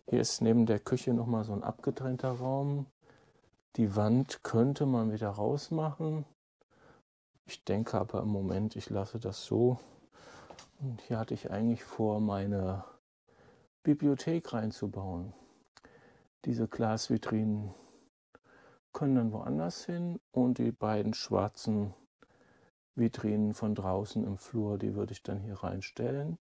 Hier ist neben der Küche nochmal so ein abgetrennter Raum. Die Wand könnte man wieder rausmachen. Ich denke aber im Moment, ich lasse das so. Und hier hatte ich eigentlich vor, meine Bibliothek reinzubauen. Diese Glasvitrinen können dann woanders hin und die beiden schwarzen Vitrinen von draußen im Flur, die würde ich dann hier reinstellen.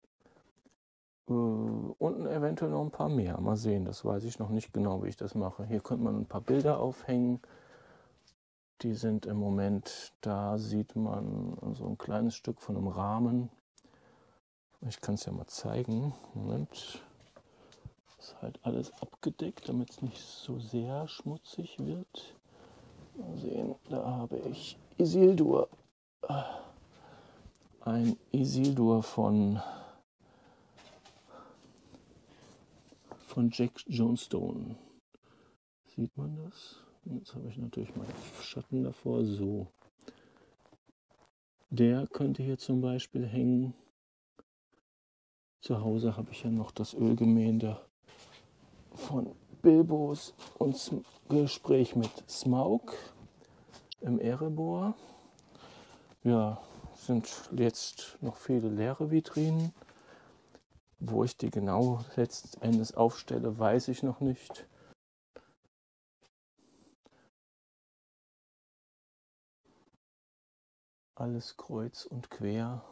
Und eventuell noch ein paar mehr. Mal sehen, das weiß ich noch nicht genau, wie ich das mache. Hier könnte man ein paar Bilder aufhängen. Die sind im Moment, da sieht man so ein kleines Stück von einem Rahmen. Ich kann es ja mal zeigen. Moment. Ist halt alles abgedeckt, damit es nicht so sehr schmutzig wird. Mal sehen, da habe ich Isildur. Ein Isildur von Jack Johnstone. Sieht man das? Jetzt habe ich natürlich meinen Schatten davor. So. Der könnte hier zum Beispiel hängen. Zu Hause habe ich ja noch das Ölgemälde von Bilbos und Gespräch mit Smaug im Erebor. Ja, sind jetzt noch viele leere Vitrinen. Wo ich die genau letzten Endes aufstelle, weiß ich noch nicht. Alles kreuz und quer.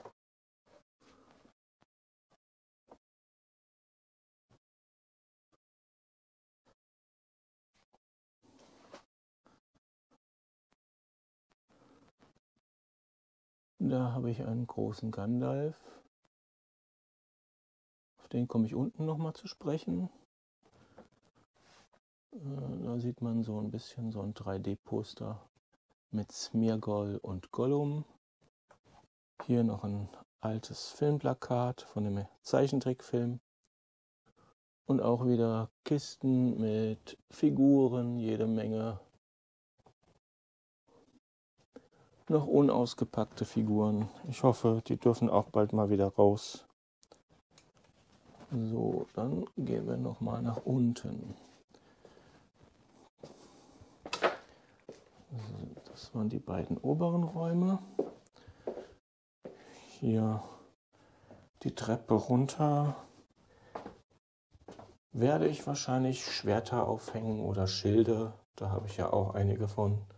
Da habe ich einen großen Gandalf. Auf den komme ich unten nochmal zu sprechen. Da sieht man so ein bisschen so ein 3D-Poster mit Smeargol und Gollum. Hier noch ein altes Filmplakat von dem Zeichentrickfilm. Und auch wieder Kisten mit Figuren, jede Menge. Noch unausgepackte Figuren. Ich hoffe, die dürfen auch bald mal wieder raus. So, dann gehen wir noch mal nach unten. Das waren die beiden oberen Räume. Hier die Treppe runter. Werde ich wahrscheinlich Schwerter aufhängen oder Schilde. Da habe ich ja auch einige von.